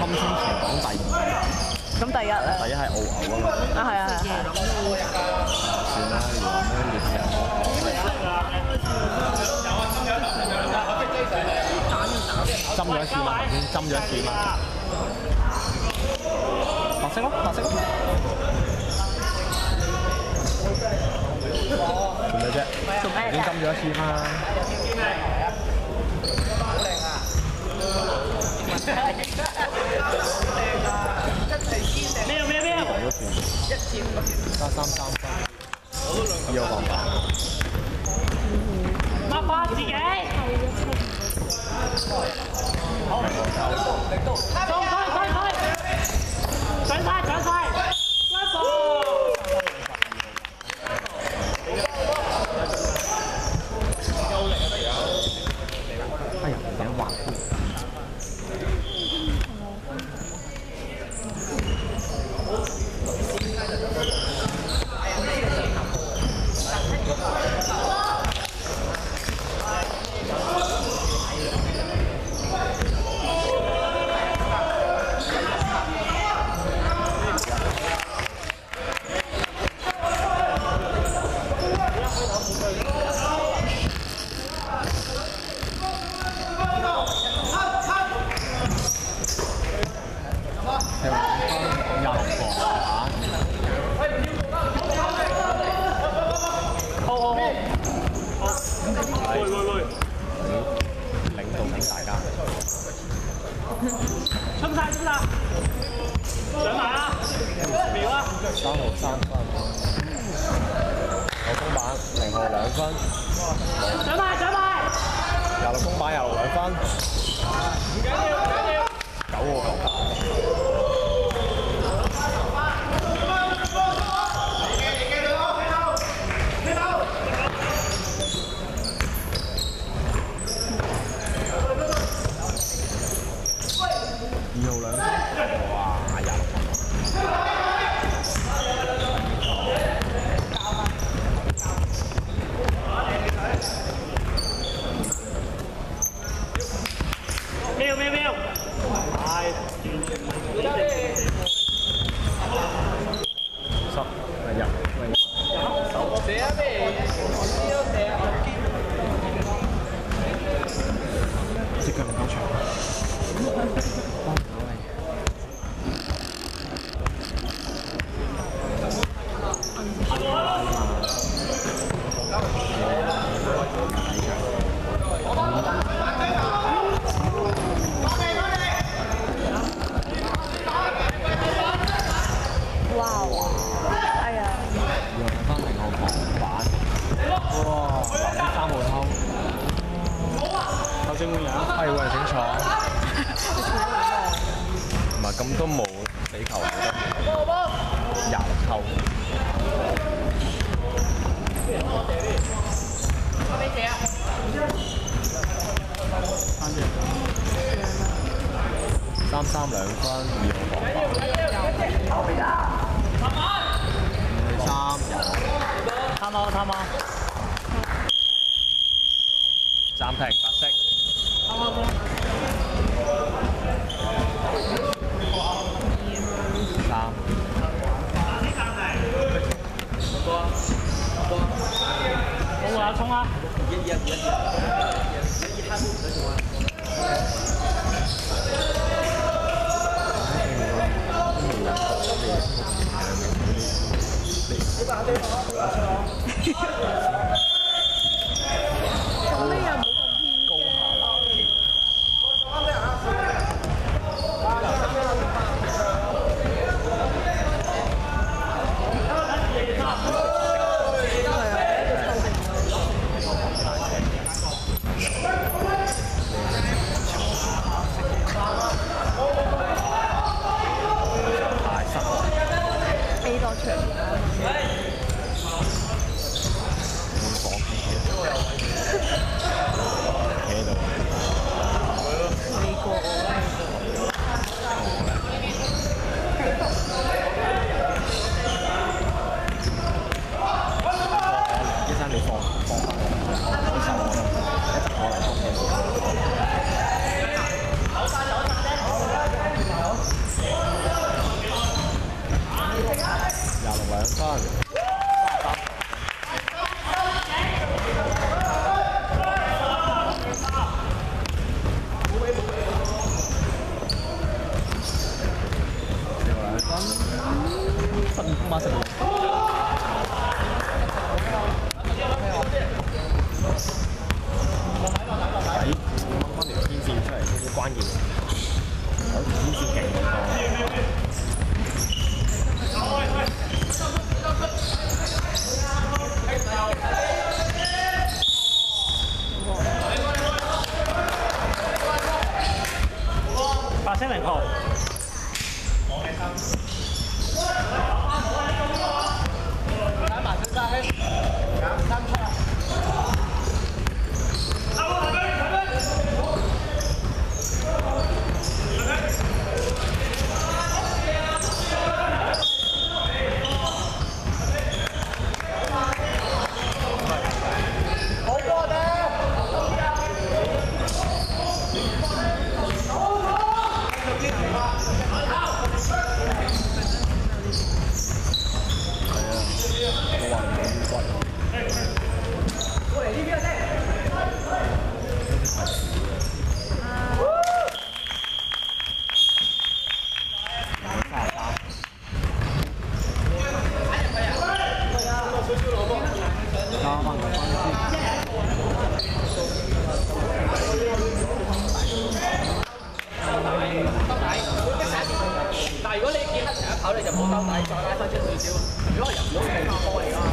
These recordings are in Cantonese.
清全港第2。 咁第一咧？ 第一係澳牛啊嘛。 啊係啊係啊。 算啦，如果咩烈士人針咗一次嘛，頭先針咗一次嘛。白色咯，白色咯。做咩啫？ 做咩已經針咗一次嘛。咩？加3分。要放板。 抹翻自己。上晒，關火！ 哎呀，唔想滑。領導緊大家。 衝晒！上埋啦！秒啊 ！3號3分，有公板0號2分， 上埋 ！26公板又2分， 唔緊要 9號9板。2號2分，哇！26分。 喵！係完全唔係入隻腳唔夠長。 哇！哎呀！ 用翻0號旁板。哇！3號偷。偷精樣？係喎，整錯。唔係咁都冇死球好得。26偷。3-3 2分，2號防板。3入。 探我。 暫停，白色。3。 衝啊！ 咁你又冇咁偏關鍵，我天線勁好多。 8-0號。 但係如果你見黑成日跑，你就冇兜底，再拉翻出少少。如果入唔到嘅話，波嚟㗎。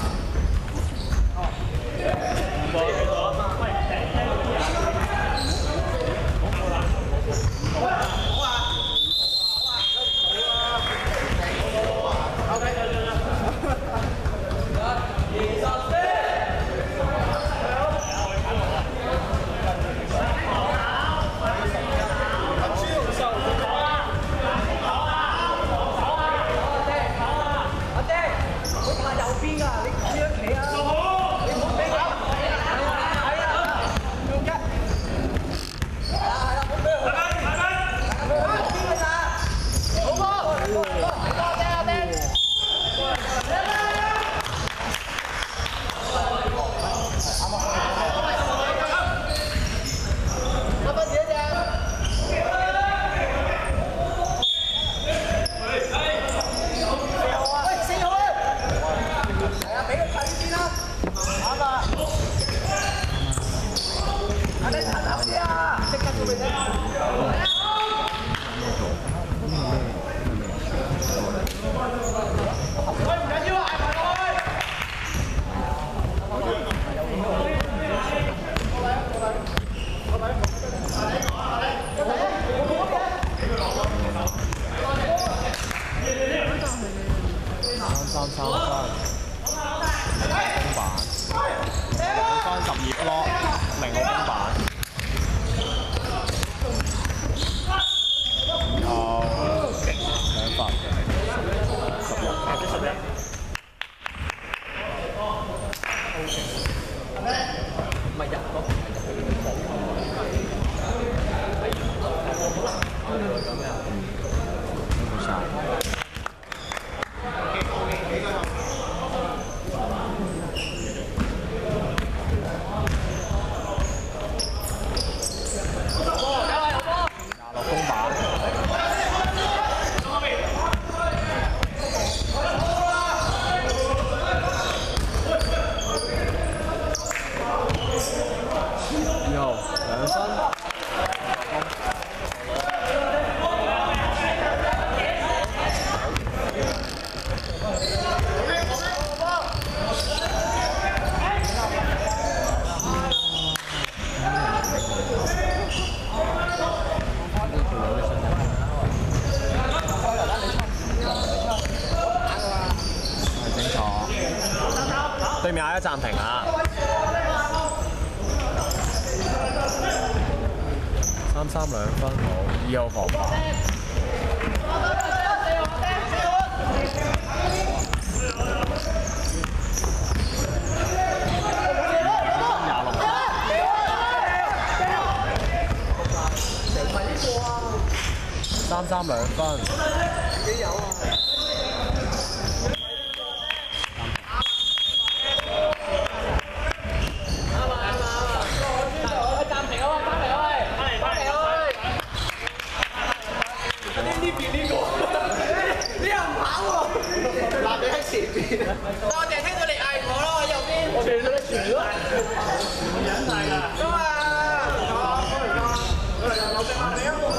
對面嗌咗暫停啊！3-32分好，2號防範。3-3 2分。幾有啊？ 我淨係聽到你嗌我咯，右邊。我哋都傳咗。冇人嚟㗎。咁啊！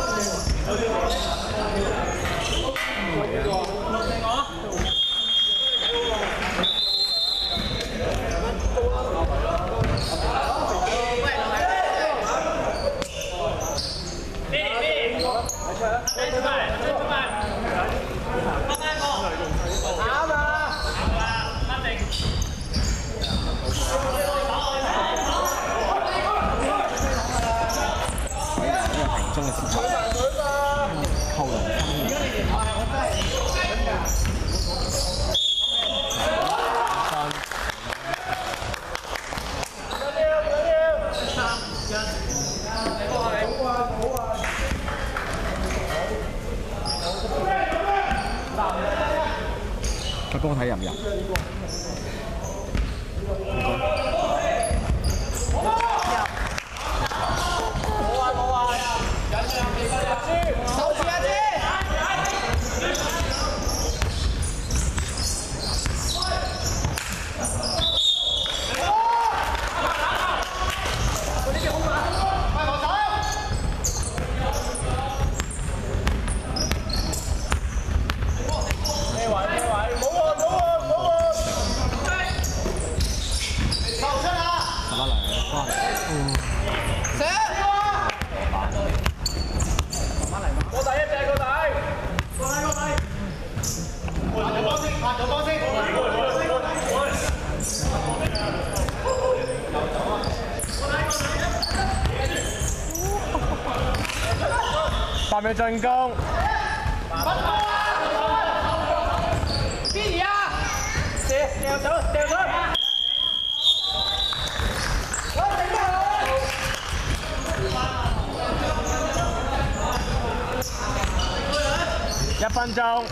中嘅時候，扣2佢幫我睇入唔入？8秒進攻。 邊兒啊？掉走。 1分鐘。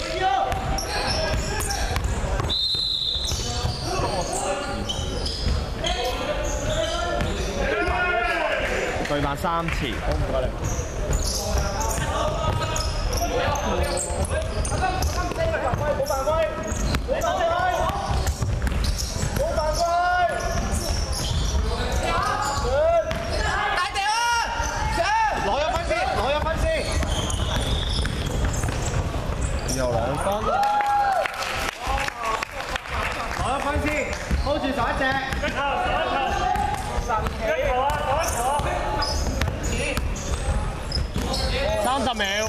對慢3次。好，唔該你。又2分，攞1分先 ，hold 住上一隻。一球30秒。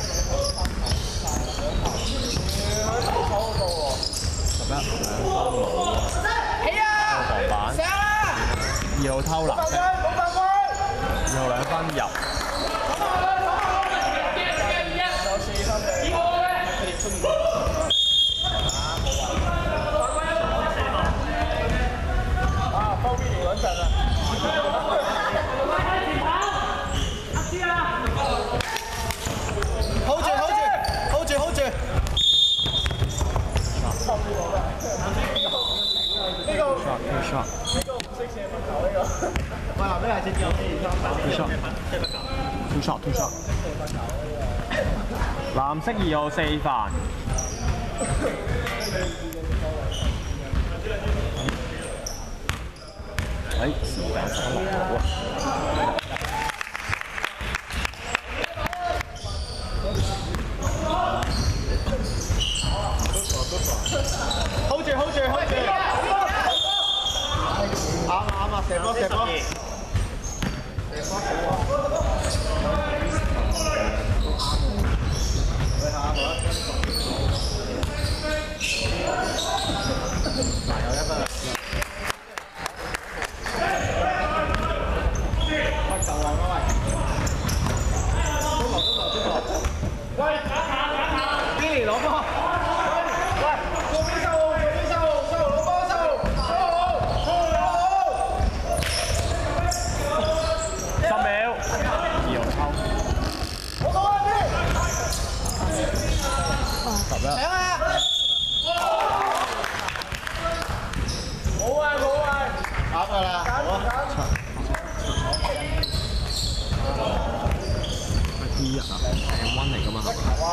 起啊！ 防板。2號偷籃2號2分入。Two shot。藍色2號4犯。時間差唔多啊。hold 住。啱啊！射波。M1 嚟㗎嘛，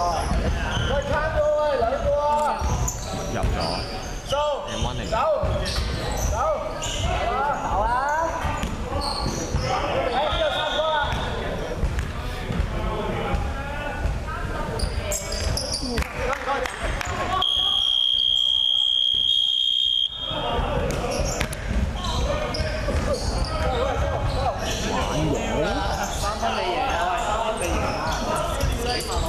入咗 M1 嚟。3分你贏啊！3分你贏啊！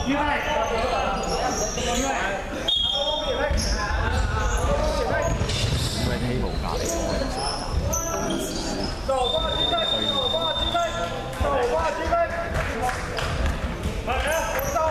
咩 table 隔離嗰個手，放下机飞，手放下机飞，手放下机飞，来，上